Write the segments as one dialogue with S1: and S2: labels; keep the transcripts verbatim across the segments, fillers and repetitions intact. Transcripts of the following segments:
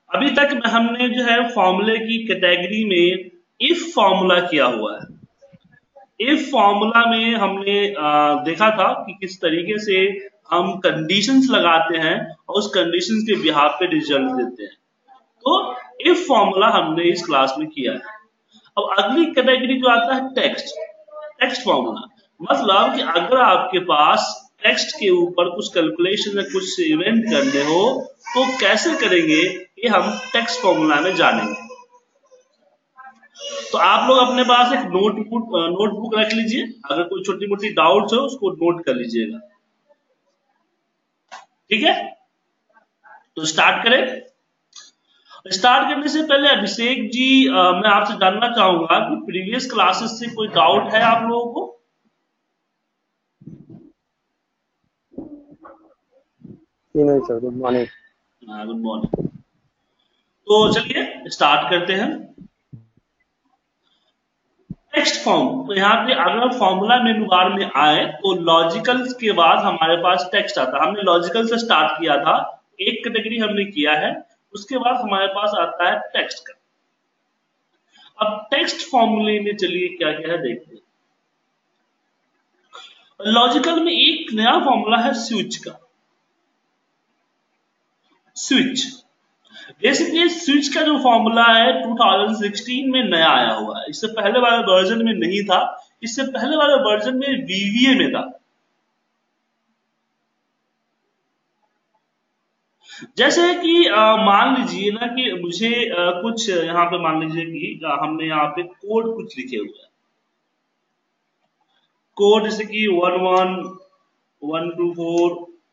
S1: अभी तक हमने जो है फॉर्मूले की कैटेगरी में इफ फॉर्मूला किया हुआ है। इफ फॉर्मूला में हमने आ, देखा था कि किस तरीके से हम कंडीशंस लगाते हैं और उस कंडीशंस के बिहाफ पे रिजल्ट देते हैं। तो इफ फॉर्मूला हमने इस क्लास में किया है। अब अगली कैटेगरी जो आता है टेक्स्ट टेक्स्ट फॉर्मूला, मतलब कि अगर आपके पास टेक्स्ट के ऊपर कुछ कैलकुलेशन या कुछ इवेंट करने हो तो कैसे करेंगे, ये हम टेक्स्ट फॉर्मूला में जानेंगे। तो आप लोग अपने पास एक नोटबुक नोटबुक रख लीजिए, अगर कोई छोटी मोटी डाउट्स हो उसको नोट कर लीजिएगा। ठीक है, तो स्टार्ट करें। स्टार्ट करने से पहले अभिषेक जी आ, मैं आपसे जानना चाहूंगा कि प्रीवियस क्लासेस से कोई डाउट है आप लोगों को?
S2: नहीं sir, good morning.
S1: Good morning. तो चलिए स्टार्ट करते हैं। टेक्स्ट फॉर्म, तो यहाँ पे अगर फॉर्मूला मेनू बार में आए तो लॉजिकल के बाद हमारे पास टेक्स्ट आता है। हमने लॉजिकल से स्टार्ट किया था, एक कैटेगरी हमने किया है, उसके बाद हमारे पास आता है टेक्स्ट का। अब टेक्स्ट फॉर्मूले में चलिए क्या क्या है देखते हैं। लॉजिकल में एक नया फॉर्मूला है स्विच का। स्विच बेसिकली स्विच का जो फॉर्मूला है दो हज़ार सोलह में नया आया हुआ है, इससे पहले वाले वर्जन में नहीं था। इससे पहले वाले वर्जन में वीवीए में था। जैसे कि मान लीजिए ना कि मुझे आ, कुछ यहाँ पे मान लीजिए कि आ, हमने यहाँ पे कोड कुछ लिखे हुए हैं। कोड जैसे कि one one one two four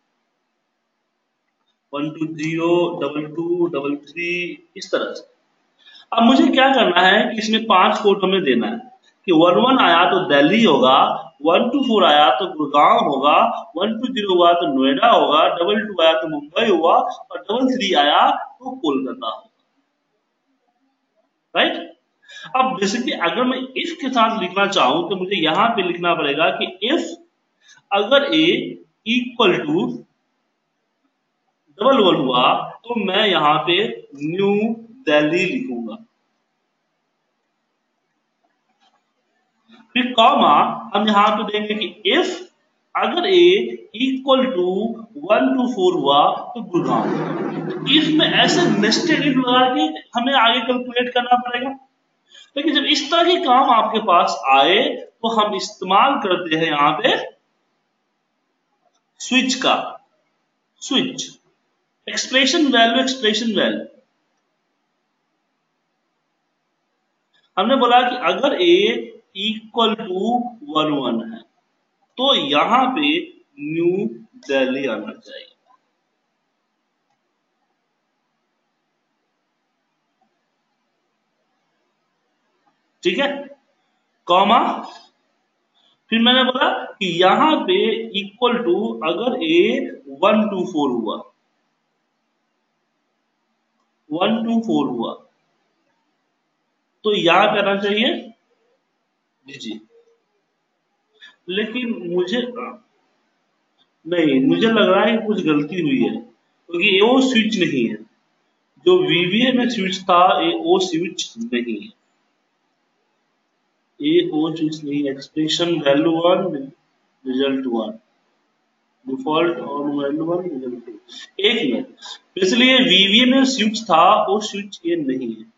S1: one two zero double two double three, इस तरह से। अब मुझे क्या करना है कि इसमें पांच कोड हमें देना है कि वन वन आया तो दिल्ली होगा, वन टू फोर आया तो गुड़गांव होगा, वन टू जीरो हुआ तो नोएडा होगा, डबल टू आया तो मुंबई हुआ और डबल थ्री आया तो कोलकाता होगा। राइट। अब बेसिकली अगर मैं इफ के साथ लिखना चाहूं तो मुझे यहां पे लिखना पड़ेगा कि इफ अगर A equal to double one हुआ तो मैं यहां पे न्यू दिल्ली लिखूंगा। फिर कॉमा हम यहां पे देंगे कि इफ अगर A equal to one two four हुआ तो गुड़गांव। इफ में ऐसे नेस्टेड इफ लगा के हमें आगे कैलकुलेट करना पड़ेगा। लेकिन जब इस तरह के काम आपके पास आए तो हम इस्तेमाल करते हैं यहां पे स्विच का। Switch expression value expression value हमने बोला कि अगर A equal to one one है तो यहां पे न्यू दिल्ली आना चाहिए। ठीक है, कॉमा फिर मैंने बोला कि यहां पे इक्वल टू अगर ए वन टू फोर हुआ वन टू फोर हुआ तो यहां पे आना चाहिए जी जी। लेकिन मुझे नहीं, मुझे लग रहा है कि कुछ गलती हुई है क्योंकि ये वो स्विच नहीं है जो वीवीए में स्विच था, ये वो स्विच नहीं है, ये वो स्विच नहीं है। Expression value one result one, default और वैल्यू वन रिजल्ट टू। एक मिनट, इसलिए वीवीए में स्विच था वो स्विच ये नहीं है।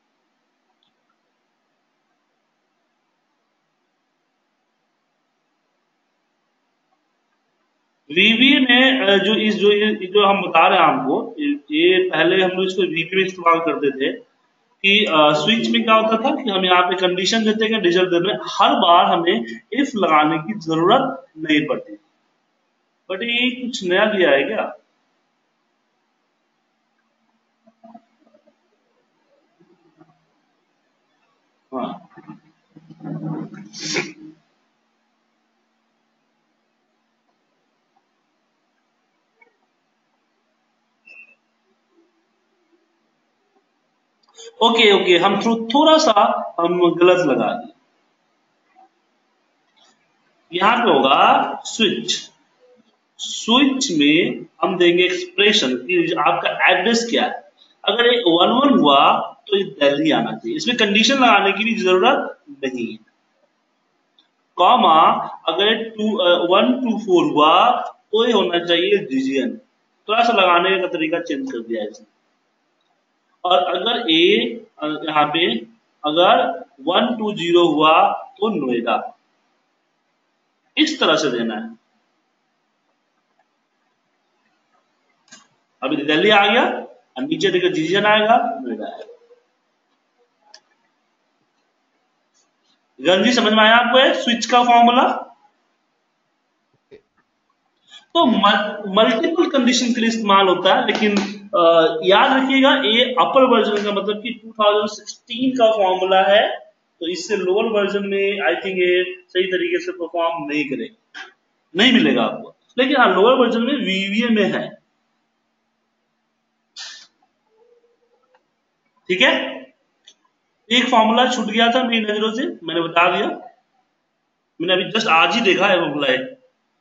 S1: वीवीए में जो इस जो जो हम बता रहे हैं आपको, ये पहले हम लोग इसको वीवीए में इस्तेमाल करते थे कि स्विच में क्या होता था कि हम यहाँ पे कंडीशन देते हैं रिजल्ट देते हैं, हर बार हमें इफ लगाने की जरूरत नहीं पड़ती। बट ये कुछ नया दिया है क्या? हाँ, ओके ओके, हम थो, थोड़ा सा हम गलत लगा दिए। यहाँ पे होगा स्विच। स्विच में हम देंगे एक्सप्रेशन कि आपका एड्रेस क्या है। अगर ये वन वन हुआ तो ये दिल्ली आना चाहिए, इसमें कंडीशन लगाने की भी जरूरत नहीं है। कॉमा अगर टू वन टू फोर हुआ तो ये होना चाहिए रीजियन, थोड़ा सा लगाने का तरीका चेंज कर दिया है इसने। और अगर ए यहाँ पे अगर वन टू जीरो हुआ तो नोएडा, इस तरह से देना है। अभी दिल्ली आ गया और नीचे देखिए रीजन आएगा, नोएडा आएगा। गंजी समझ में आया आपको है स्विच का फॉर्मूला? तो मल्टीपल कंडीशन के लिए इस्तेमाल होता है, लेकिन आ, याद रखिएगा ये अपर वर्जन का मतलब कि टू थाउजेंड सिक्सटीन का फॉर्मूला है, तो इससे लोअर वर्जन में आई थिंक ये सही तरीके से परफॉर्म नहीं करेगा, नहीं मिलेगा आपको। लेकिन हाँ लोअर वर्जन में वीवीए में है, ठीक है। एक फॉर्मूला छूट गया था मेरी नजरों से, मैंने बता दिया, मैंने अभी जस्ट आज ही देखा है फॉर्मूला है।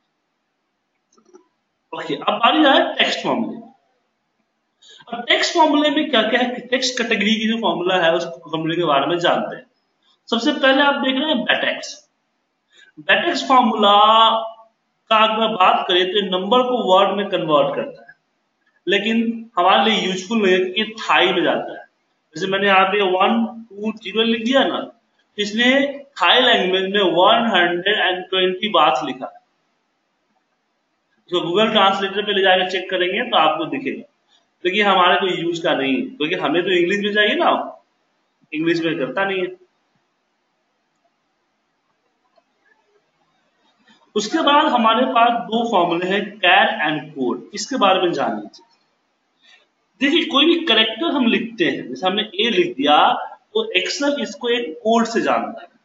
S1: ओके, अब बारी है टेक्स्ट फॉर्मूले। अब टेक्स्ट फॉर्मूले में क्या क्या है, टेक्स्ट कैटेगरी की जो फॉर्मूला है उस फॉर्मूले के बारे में जानते हैं। सबसे पहले आप देख रहे हैं बेटेक्स। बेटेक्स फॉर्मूला का अगर बात करें तो नंबर को वर्ड में कन्वर्ट करता है, लेकिन हमारे लिए यूजफुल नहीं है क्योंकि थाई में जाता है। जैसे मैंने यहाँ पे वन टू जीरो लिख दिया ना, इसने थाई लैंग्वेज में वन हंड्रेड एंड ट्वेंटी बात लिखा है। तो गूगल ट्रांसलेटर पे ले जाकर चेक करेंगे तो आपको दिखेगा, लेकिन हमारे कोई यूज का नहीं है क्योंकि हमें तो इंग्लिश में चाहिए ना, इंग्लिश में करता नहीं है। उसके बाद हमारे पास दो फॉर्मूले हैं कैर एंड कोड, इसके बारे में जान लीजिए। देखिए कोई भी करेक्टर हम लिखते हैं, जैसे हमने ए लिख दिया तो एक्सेल इसको एक कोड से जानता है,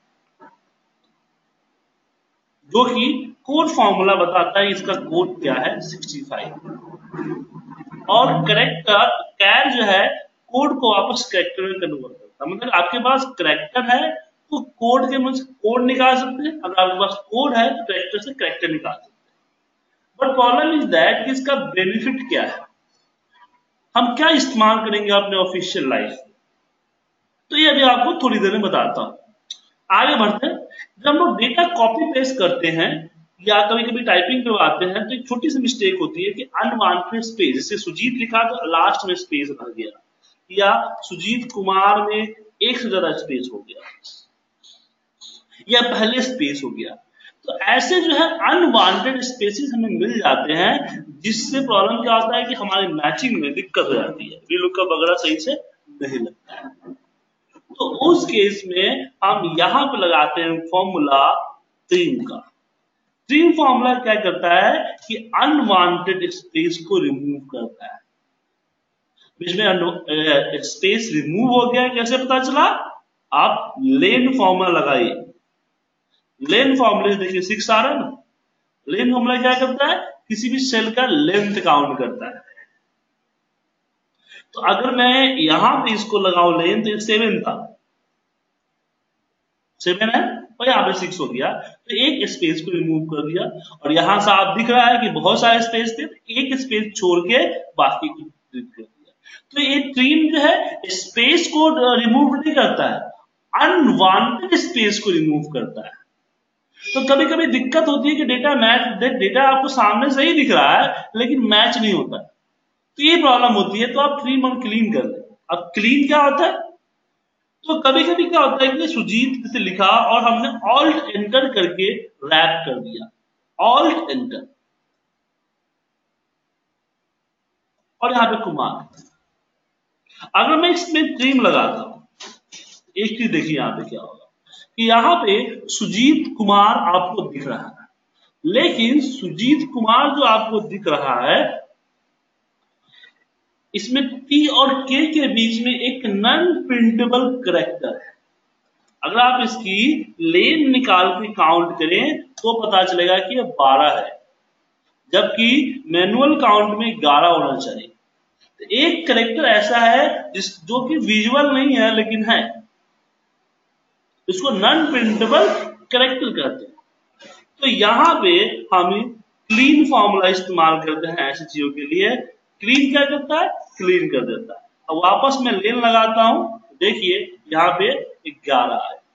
S1: जो कि कोड फॉर्मूला बताता है इसका कोड क्या है सिक्सटी फाइव। और करेक्टर कैर जो है कोड को वापस करेक्टर में कन्वर्ट करता है। मतलब आपके पास करेक्टर है तो कोड के मतलब कोड निकाल सकते हैं, अगर आपके पास कोड है तो करेक्टर से करेक्टर निकाल सकते हैं। बट प्रॉब्लम इज दैट कि इसका बेनिफिट क्या है, हम क्या इस्तेमाल करेंगे अपने ऑफिशियल लाइफ में, तो ये अभी आपको थोड़ी देर में बताता हूं। आगे बढ़ते हैं। जब हम लोग डेटा कॉपी पेस्ट करते हैं या कभी कभी टाइपिंग करवाते हैं तो एक छोटी सी मिस्टेक होती है कि अनवांटेड स्पेस, जैसे सुजीत लिखा तो लास्ट में स्पेस रह गया, या सुजीत कुमार में एक से ज्यादा स्पेस हो गया, या पहले स्पेस हो गया। तो ऐसे जो है अनवांटेड स्पेसेस हमें मिल जाते हैं, जिससे प्रॉब्लम क्या होता है कि हमारी मैचिंग में दिक्कत हो जाती है, वीलुकअप वगैरह सही से नहीं लगता है। तो उस केस में हम यहां पे लगाते हैं फॉर्मूला ट्रिम का। ट्रिम फॉर्मूला क्या करता है कि अनवांटेड स्पेस को रिमूव करता है। बीच में स्पेस रिमूव हो गया, कैसे पता चला? आप लेन फॉर्मूला लगाइए, लेन फॉर्मूले देखिए सिक्स आ रहा है ना। लेन फॉर्मूला क्या करता है? किसी भी सेल का लेंथ काउंट करता है। तो अगर मैं यहां पे इसको लगाऊं लेन, तो सेवन था, सेवन है और यहाँ पे सिक्स हो गया, तो एक स्पेस को रिमूव कर दिया। और यहां से आप दिख रहा है कि बहुत सारे स्पेस थे, तो एक स्पेस छोड़ के बाकी को डिलीट कर दिया। तो ये ट्रिम जो है स्पेस को रिमूव नहीं करता है, अनवांटेड स्पेस को रिमूव करता है। तो कभी कभी दिक्कत होती है कि डेटा मैच, डेटा आपको सामने से ही दिख रहा है लेकिन मैच नहीं होता, तो ये प्रॉब्लम होती है। तो आप ट्रिम और क्लीन कर लें। अब क्लीन क्या होता है? तो कभी कभी क्या होता है कि सुजीत से लिखा और हमने ऑल्ट एंटर करके रैप कर दिया, ऑल्ट एंटर, और यहां पे कुमार। अगर मैं इसमें ट्रिम लगाता हूं, एक चीज देखिए यहां पे क्या होगा कि यहां पे सुजीत कुमार आपको दिख रहा है, लेकिन सुजीत कुमार जो आपको दिख रहा है इसमें टी और के के बीच में एक नॉन प्रिंटेबल कैरेक्टर है। अगर आप इसकी लेन निकाल के काउंट करें तो पता चलेगा कि यह बारह है, जबकि मैनुअल काउंट में ग्यारह होना चाहिए। तो एक कैरेक्टर ऐसा है जिस जो कि विजुअल नहीं है लेकिन है, इसको नॉन प्रिंटेबल कैरेक्टर कहते हैं। तो यहां पे हम क्लीन फॉर्मूला इस्तेमाल करते हैं ऐसी चीजों के लिए। क्लीन क्या करता है? क्लीन कर देता है। अब वापस मैं लेन लगाता हूं, देखिए यहाँ पे ग्यारह है।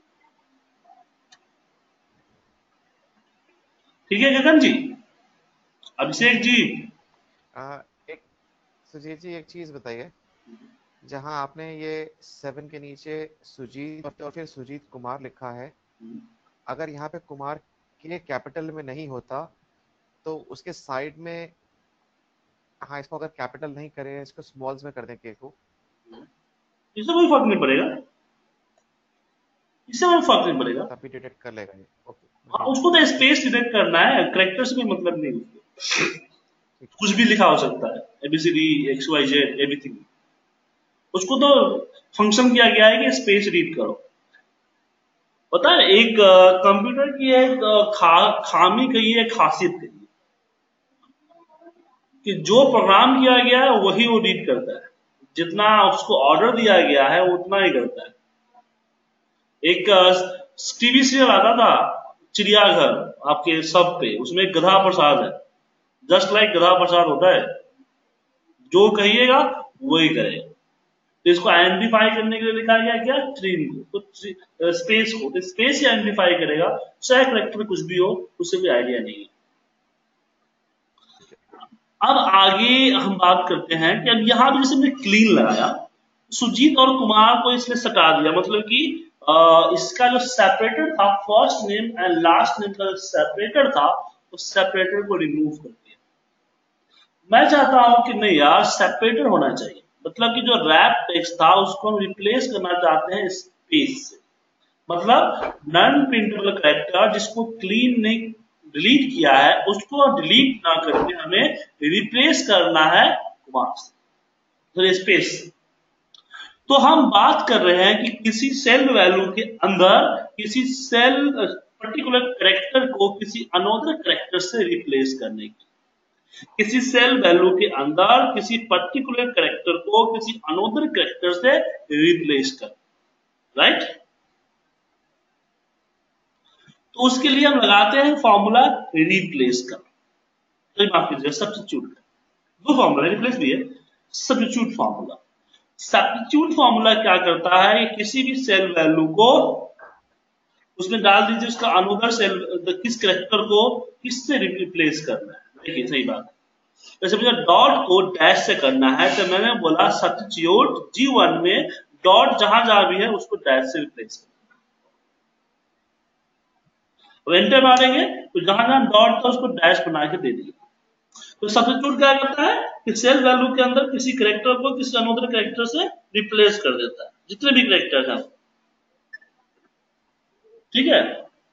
S1: ठीक है गगन जी, अभिषेक जी।
S3: आ, एक सुजीत जी, एक चीज बताइए, जहां आपने ये सेवन के नीचे सुजीत और फिर सुजीत कुमार लिखा है, अगर यहाँ पे कुमार के कैपिटल में नहीं होता तो उसके साइड में, हाँ, इसको अगर कैपिटल नहीं करे, इसको स्मॉल्स में कर दें के को,
S1: इससे कोई फर्क नहीं पड़ेगा, इससे कोई फर्क नहीं पड़ेगा।
S3: तब भी डिटेक्ट कर लेगा ये। ओके,
S1: हाँ,
S3: जी जी,
S1: उसको तो स्पेस डिटेक्ट करना है, करेक्टर से कोई मतलब नहीं उसको।
S3: ठीक।
S1: कुछ भी लिखा हो सकता है, ABCD x y z everything, उसको तो फंक्शन किया गया है कि स्पेस रीड करो। पता है एक कंप्यूटर की एक अ, खा, खामी कही है, खासियत कही है, कि जो प्रोग्राम किया गया है वही वो रीड करता है, जितना उसको ऑर्डर दिया गया है वो उतना ही करता है। एक टीवी सीरियल आता था चिड़ियाघर, आपके सब पे, उसमें एक गधा प्रसाद है, जस्ट लाइक गधा प्रसाद होता है, जो कहिएगा वही करेगा। तो इसको आइडेंटिफाई करने के लिए लिखा गया क्या, ट्रीम को, तो स्पेस को, तो स्पेस ही आइडेंटिफाई करेगा, चाहे करेक्टर कुछ भी हो, उससे कोई आइडिया नहीं है। अब आगे हम बात करते हैं कि अब यहां भी जैसे हमने क्लीन लगाया, सुजीत और कुमार को इसने सटा दिया, मतलब कि अ, इसका जो सेपरेटर था, first name and last name का जो सेपरेटर था, उस सेपरेटर को रिमूव कर दिया। मैं चाहता हूं कि नहीं यार, सेपरेटर होना चाहिए, मतलब कि जो रैप टेक्स्ट था उसको हम रिप्लेस करना चाहते हैं स्पेस से, मतलब नॉन प्रिंटेबल कैरेक्टर जिसको क्लीन ने डिलीट किया है, उसको डिलीट ना करके हमें रिप्लेस करना है कुमार से, तो स्पेस। तो हम बात कर रहे हैं कि किसी सेल वैल्यू के अंदर किसी सेल पर्टिकुलर कैरेक्टर को किसी अनोदर कैरेक्टर से रिप्लेस करने की, किसी सेल वैल्यू के अंदर किसी पर्टिकुलर कैरेक्टर को किसी अनोदर कैरेक्टर से रिप्लेस कर, राइट। तो उसके लिए हम लगाते हैं फॉर्मूला रिप्लेस का, तो माफ कीजिएगा सब्स्टिट्यूट का, दो फॉर्मूला रिप्लेस भी है, सब्स्टिट्यूट फॉर्मूला। सब्स्टिट्यूट फॉर्मूला क्या करता है, कि किसी भी सेल वैल्यू को उसमें डाल दीजिए, उसका अनोदर सेल किस कैरेक्टर को किससे रिप्लेस करना है। देखिए सही बात है, जैसे मुझे डॉट को डैश से करना है, तो मैंने बोला सब्स्टिट्यूट जी वन में डॉट जहां जहां भी है उसको डैश से रिप्लेस करना। एंटर मारेंगे तो जहां जहां डॉट था उसको डैश बना के दे दिया। तो सब्स्टिट्यूट क्या करता है कि सेल वैल्यू के अंदर किसी कैरेक्टर को किसी अनोदर कैरेक्टर से रिप्लेस कर देता है, जितने भी कैरेक्टर हैं, ठीक है।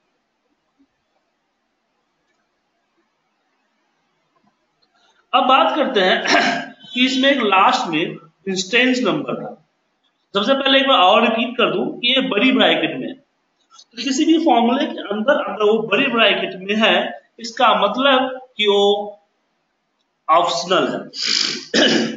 S1: अब बात करते हैं कि इसमें एक लास्ट में इंस्टेंस नंबर था। सबसे पहले एक बार और रिपीट कर दूं कि ये बड़ी ब्रैकेट में, तो किसी भी फॉर्मूले के अंदर अगर वो बड़ी ब्रैकेट में है, इसका मतलब कि वो ऑप्शनल है।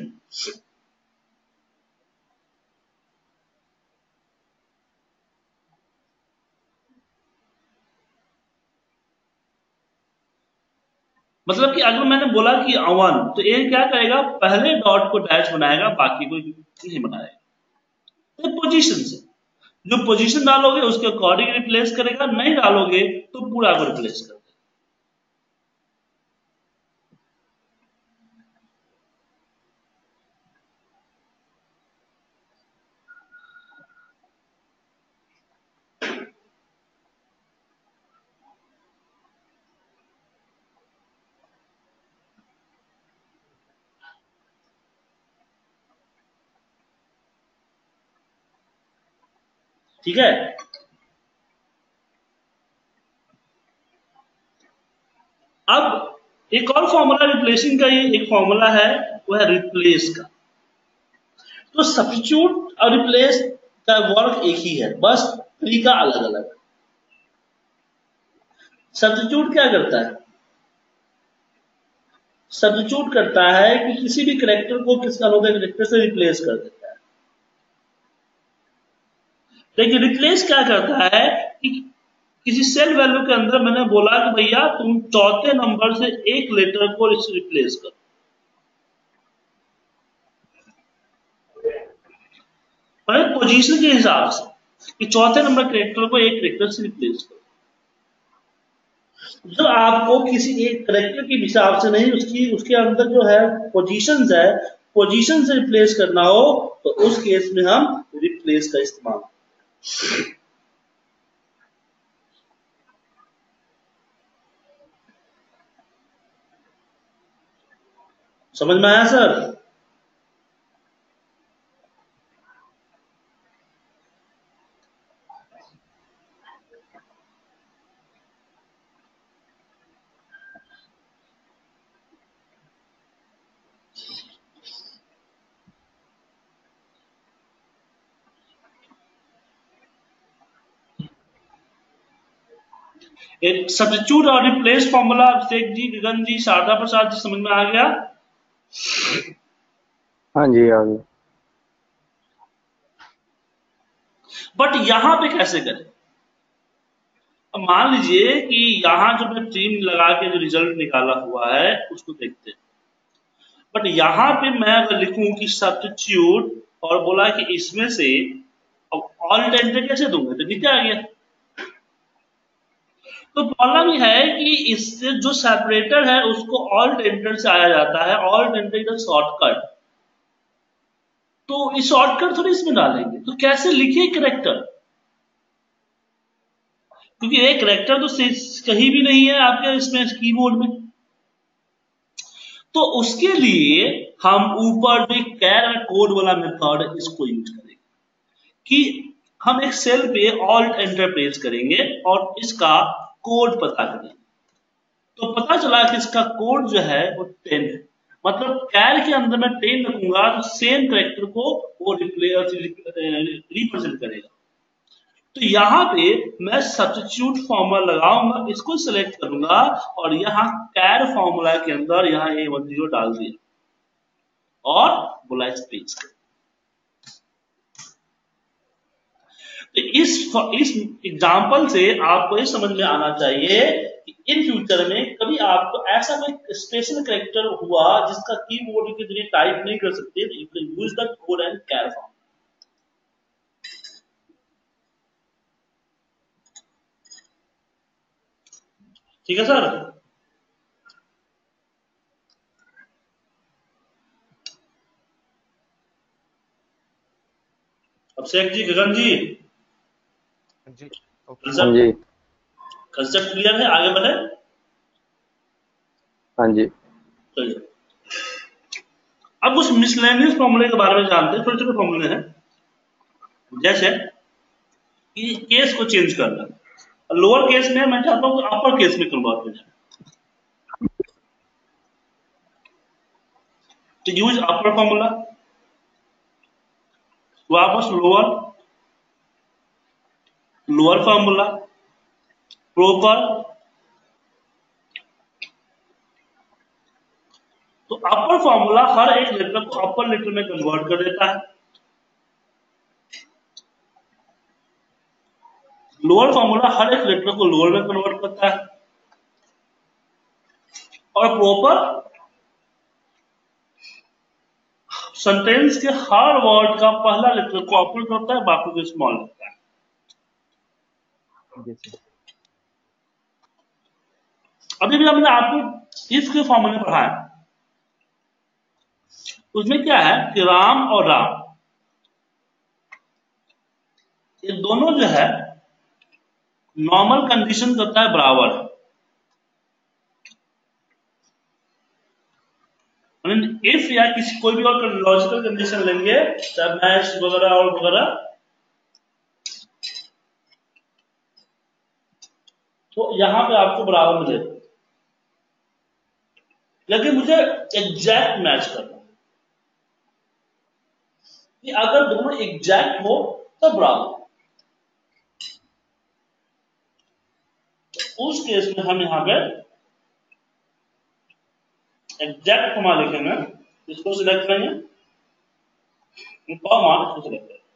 S1: मतलब कि अगर मैंने बोला कि वन, तो ये क्या करेगा, पहले डॉट को डैश बनाएगा, बाकी को नहीं बनाएगा, तो पोजीशन से जो पोजीशन डालोगे उसके अकॉर्डिंग रिप्लेस करेगा, नहीं डालोगे तो पूरा को रिप्लेस कर देगा। ठीक है। अब एक और फॉर्मूला रिप्लेसिंग का, ये एक फॉर्मूला है, वो है रिप्लेस का। तो सब्स्टिट्यूट और रिप्लेस का वर्क एक ही है, बस तरीका अलग अलग है। सब्स्टिट्यूट क्या करता है, सब्स्टिट्यूट करता है कि किसी भी कैरेक्टर को किसी अनोदर कैरेक्टर से रिप्लेस कर देता है। लेकिन रिप्लेस क्या करता है कि किसी सेल वैल्यू के अंदर मैंने बोला कि भैया तुम चौथे नंबर से एक लेटर को रिप्लेस करो, पोजीशन के हिसाब से कि चौथे नंबर कैरेक्टर को एक कैरेक्टर से रिप्लेस करो। जब आपको किसी एक कैरेक्टर के हिसाब से नहीं, उसकी उसके अंदर जो है पोजीशंस है, पोजीशन से रिप्लेस करना हो तो उस केस में हम रिप्लेस का इस्तेमाल। समझ में आया सर? एक सब्स्टिट्यूट और रिप्लेस फॉर्मूला अभिषेक जी, गगन जी, शारदा प्रसाद जी, समझ में आ गया?
S2: हाँ जी आ गया।
S1: बट यहां पे कैसे करें? अब मान लीजिए कि यहां जो मैं टीम लगा के जो रिजल्ट निकाला हुआ है उसको देखते हैं, बट यहां पे मैं अगर लिखूं कि सब्स्टिट्यूट और बोला कि इसमें से, अब ऑल टेंडर कैसे दूंगा? तो नीचे आ गया। तो प्रॉब्लम यह है कि इससे जो सेपरेटर है उसको ऑल टेंडर से आया जाता है, ऑल टेंडर इज शॉर्टकट, तो इस शॉर्टकट थोड़ी इसमें डालेंगे, तो कैसे लिखिए कैरेक्टर? क्योंकि एक कैरेक्टर तो कहीं भी नहीं है आपके इसमें कीबोर्ड में, तो उसके लिए हम ऊपर जो कैर कोड वाला मेथड है इसको यूज करेंगे कि हम एक सेल पे ऑल्ट एंटर प्रेस करेंगे और इसका कोड पता करेंगे। तो पता चला कि इसका कोड जो है वो टेन है, मतलब कैर के अंदर मैं टेन रखूंगा तो सेम कैरेक्टर को वो रिप्रेजेंट करेगा। तो यहां पे मैं सब्स्टिट्यूट फॉर्मूला लगाऊंगा, इसको सिलेक्ट करूंगा और यहां कैर फॉर्मूला के अंदर यहां ए वन जीरो डाल दिया और बोला स्पेस कर। तो इस इस एग्जांपल से आपको ये समझ में आना चाहिए कि इन फ्यूचर में कभी आपको ऐसा कोई स्पेशल कैरेक्टर हुआ जिसका कीबोर्ड के जरिए टाइप नहीं कर सकते, तो you can use the code and char form. ठीक है सर? अभिषेक जी, गगन जी,
S3: जी
S2: हाँ जी
S1: कंसेप्ट क्लियर है? आगे बढ़े?
S2: हाँ जी।
S1: चलिए अब कुछ मिसलेनियस फॉर्मूले के बारे में जानते हैं। छोटे छोटे फॉर्मूले हैं, जैसे कि केस को चेंज करना, लोअर केस में मैं चाहता हूं कि अपर केस में कन्वर्ट हो जाए, तो यूज अपर फॉर्मूला, वापस लोअर, लोअर फॉर्मूला, प्रॉपर, तो अपर फॉर्मूला हर एक लेटर को अपर लेटर में कन्वर्ट कर देता है, लोअर फॉर्मूला हर एक लेटर को लोअर में कन्वर्ट करता है, और प्रॉपर सेंटेंस के हर वर्ड का पहला लेटर को अपर करता है, बाकी को स्मॉल करता है। अभी भी हमने आपको इफ के फॉर्मूले पढ़ाया, उसमें क्या है कि राम और राम ये दोनों जो है नॉर्मल कंडीशन करता है बराबर, इफ या किसी कोई भी और लॉजिकल कंडीशन लेंगे, चाहे मैच वगैरह और वगैरह, तो यहां पे आपको बराबर मिलेगा। लेकिन मुझे एग्जैक्ट मैच करना, कि अगर दोनों एग्जैक्ट हो तब बराबर, तो उस केस में हम यहां पे एग्जैक्ट फॉर्मूला लिखेंगे, इसको सिलेक्ट करेंगे, कॉमा इसको सिलेक्ट करेंगे,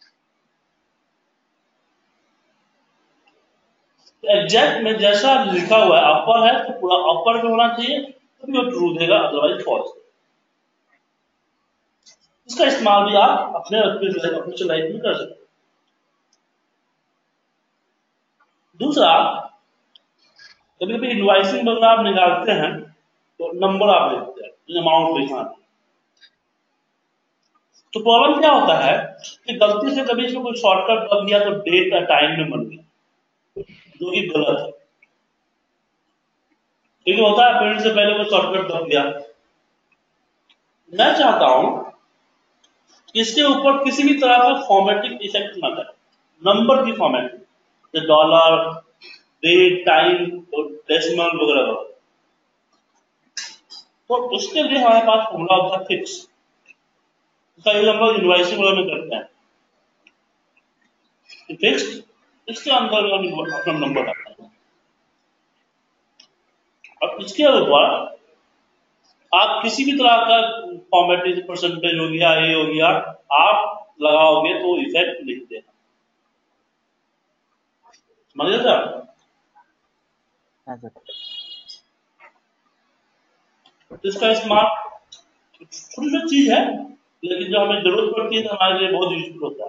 S1: एग्जैक्ट में जैसा लिखा हुआ है अपर है तो पूरा अपर में होना चाहिए, तभी वो ट्रू देगा, अदरवाइज फॉल्स। इसका इस्तेमाल भी आप अपने अपने लाइफ में कर सकते हैं। दूसरा, कभी कभी इनवाइसिंग वगैरह आप निकालते हैं तो नंबर आप लिखते हैं, अमाउंट लिखना है। तो प्रॉब्लम क्या होता है कि गलती से कभी इसमें कोई शॉर्टकट कर दिया तो डेट या टाइम में बन गया, जो कि गलत है। क्योंकि होता है पेरेंट से पहले कोई शॉर्टकट कर दिया। मैं चाहता हूं कि इसके ऊपर किसी भी तरह का फॉर्मेटिंग इफेक्ट ना करे, नंबर की formatting, dollar, date, time, decimal वगैरह वगैरह। तो उसके लिए हमारे पास फॉर्मूला होता है फिक्स। इसका ये हम लोग इनवाइसिंग वगैरह में करते हैं फिक्स। इसके अंदर हम अपना नंबर डालते हैं और इसके ऊपर आप किसी भी तरह का फॉर्मेटिंग, परसेंटेज हो गया, ये हो गया, आप लगाओगे तो इफेक्ट लिख देना। समझ गए सर?
S2: हाँ सर।
S1: तो इसका इस्तेमाल छोटी सी चीज है, लेकिन जो हमें जरूरत पड़ती है तो हमारे लिए बहुत यूजफुल होता है।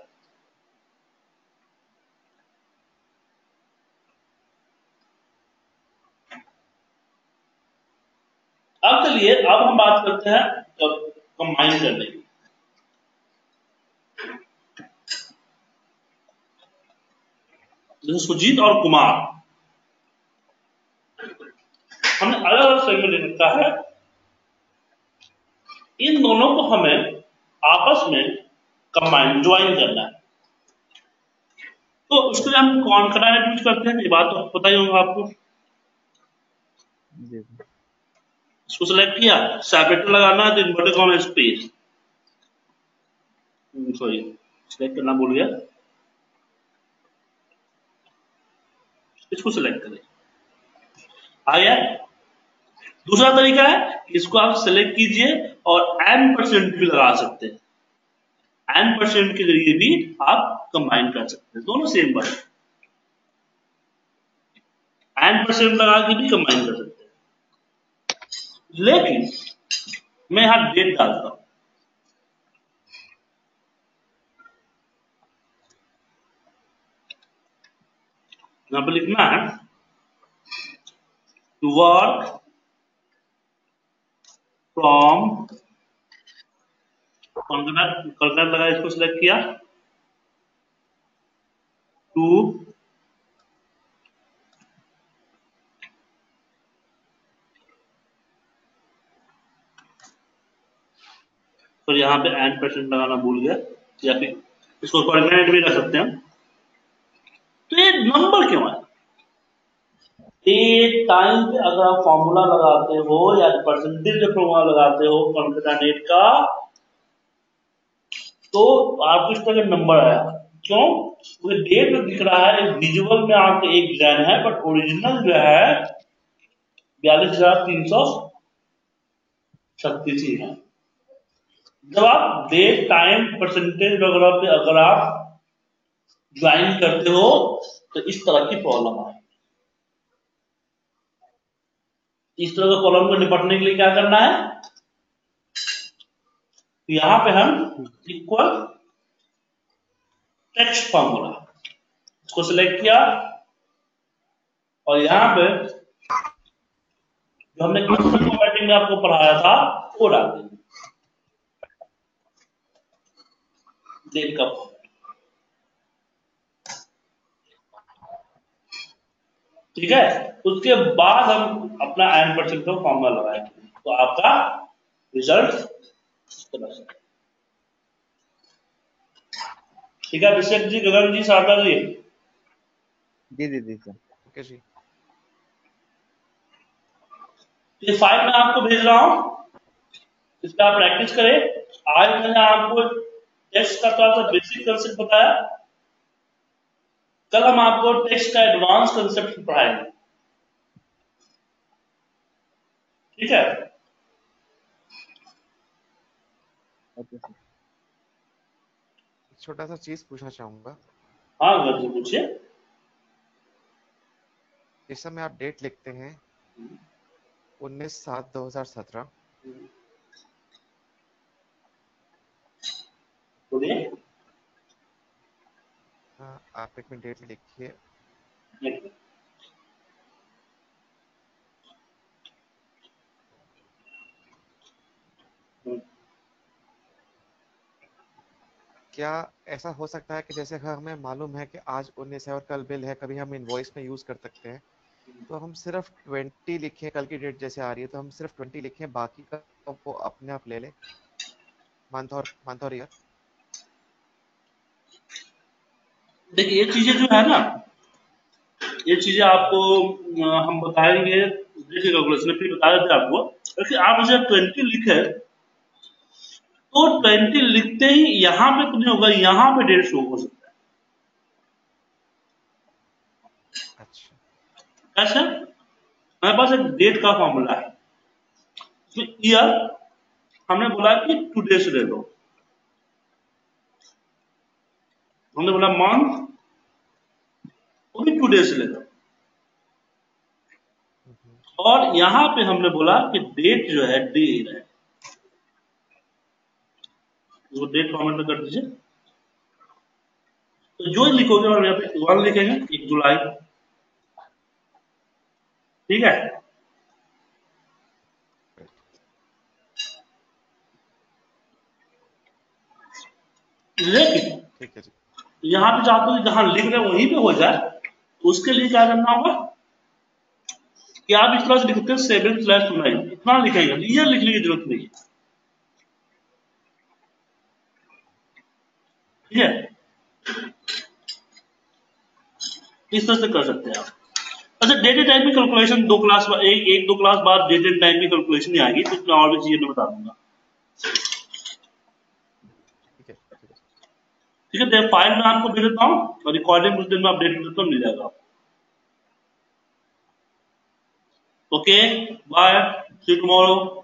S1: अब चलिए, अब हम बात करते हैं कंबाइन करने की। जैसे सुजीत और कुमार, हमने अलग अलग सेगमेंट ले रखा है। इन दोनों को हमें आपस में कंबाइन, ज्वाइन करना है। तो उसके लिए हम कौन कटानेट यूज करते हैं, ये बात तो पता ही होगा आपको।
S2: जी
S1: इसको सिलेक्ट किया, सेपरेटर लगाना है तो inverted comma space, sorry select करना भूल गया, इसको सिलेक्ट करें, आ गया। दूसरा तरीका है, इसको आप सिलेक्ट कीजिए और एन परसेंट भी लगा सकते हैं। एन परसेंट के जरिए भी आप कंबाइन कर सकते हैं, दोनों सेम बात। एन परसेंट लगा के भी कंबाइन कर सकते हैं, लेकिन मैं यहां डेट डालता हूं। यहां पर लिखना है वर्क फ्रॉम, कॉन्करेंट लगा, इसको सिलेक्ट किया, टू तो यहाँ पे एंड परसेंट लगाना भूल गया, या फिर इसको परमानेंट भी रख सकते हैं। तो ये नंबर क्यों है? एक टाइम पे अगर आप फॉर्मूला लगाते हो या परसेंटेज फॉर्मूला लगाते हो कॉन्केटेनेट का, तो आपको इस तरह का नंबर आया। क्यों? वो डेट दिख रहा है, विजुअल में आपको एक डिजाइन है, बट ओरिजिनल जो है बयालीस हजार तीन सौ छत्तीस ही है। जब आप डेट, टाइम, परसेंटेज वगैरह पे अगर आप ज्वाइन करते हो तो इस तरह की प्रॉब्लम आएगी। इस तरह के प्रॉब्लम को निपटने के लिए क्या करना है, तो यहां पे हम इक्वल टेक्स्ट फॉर्मूला, इसको सिलेक्ट किया और यहां पे जो हमने क्लस्टर फॉर्मेटिंग में आपको पढ़ाया था वो डाल देंगे, डेट का फॉर्मेट। ठीक है, उसके बाद हम अपना एन परसेंट का फॉर्मूला लगाएंगे, तो आपका रिजल्ट इस तरह से। ठीक है अभिषेक जी, गगन जी, शारदा जी।
S2: जी जी जी सर।
S3: ओके जी।
S1: ये फाइल मैं आपको भेज रहा हूं, इस पर आप प्रैक्टिस करें। आज मैंने आपको टेक्स्ट का थोड़ा सा बेसिक कंसेप्ट बताया, कल हम आपको टेक्स्ट का एडवांस कंसेप्ट पढ़ाएंगे। ठीक है,
S2: ओके सर।
S3: छोटा सा चीज पूछना चाहूंगा।
S1: हाँ गगन जी पूछिए।
S3: इस समय आप डेट लिखते हैं उन्नीस सात दो हजार सत्रह,
S1: बोलिए।
S3: हाँ, आप एक मिनट डेट में लिखिए। क्या ऐसा हो सकता है कि जैसे हमें मालूम है कि आज उन्नीस है और कल बिल है, कभी हम इनवॉइस में यूज कर सकते हैं, तो हम सिर्फ ट्वेंटी लिखें, कल की डेट जैसे आ रही है तो हम सिर्फ ट्वेंटी लिखें, बाकी का तो वो अपने आप ले ले, मंथ और मंथ और ईयर।
S1: देखिए ये चीजें जो है ना, ये चीजें आपको अ, हम बताएंगे, देखिए कैलकुलेशन फिर बता देते हैं आपको। देखिए आप जैसे ट्वेंटी लिखे तो ट्वेंटी लिखते ही यहाँ पे तो नहीं होगा, यहाँ पे डेढ़ शो हो सकता
S3: अच्छा।
S1: है। ऐसा हमारे पास एक डेट का फॉर्मूला है, तो ईयर हमने बोला कि टुडे से ले लो, हमने बोला मंथ वो भी टुडे से ले लो,
S3: हम्म,
S1: और यहाँ पे हमने बोला कि डेट जो है डे है, वो डेट फॉर्मेट में कर दीजिए। तो जो लिखोगे हम यहाँ पे वन लिखेंगे, एक जुलाई, ठीक है। लेकिन
S3: ठीक है जी।
S1: यहाँ पे चाहते हो कि जहां लिख रहे हैं वहीं पे हो जाए, तो उसके लिए क्या करना होगा कि आप इस तरह से लिखते हैं सेवन स्लैश नाइन, इतना लिखेंगे, ईयर लिखने की जरूरत नहीं है, ठीक है। इस तरह से कर सकते हैं आप। अच्छा डेट एंड टाइम की कैलकुलेशन दो क्लास एक एक दो क्लास बाद डेट एंड टाइम की कैलकुलेशन नहीं आएगी, तो इसमें और भी चीजें मैं बता दूंगा,
S3: ठीक है ठीक है।
S1: ठीक है। फाइल में आपको दे देता हूँ और रिकॉर्डिंग कुछ दिन में अपडेट कर देता हूँ, मिल जाएगा आपको। Okay bye, see you tomorrow.